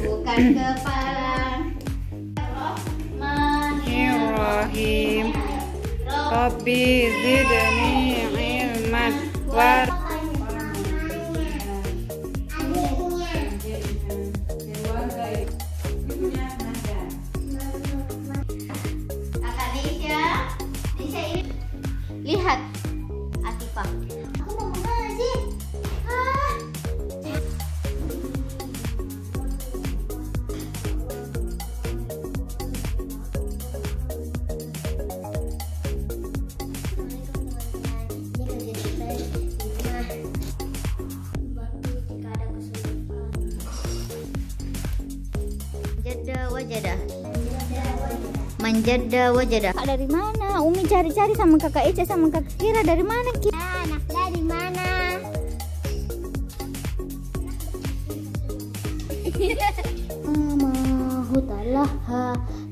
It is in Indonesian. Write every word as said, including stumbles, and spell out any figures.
bukan kepala. Bismillahirrahmanirrahim. Rabbi zidni ilman war. Kakak Nisha, Nisha ini lihat Atifah. Aku mau kemana sih? Ah. Jada wajadah. Manjada wajadah. Kak dari mana? Umi cari-cari sama kakak Eca sama kakak Kira dari mana Ki? Anak dari mana? Mama hutalah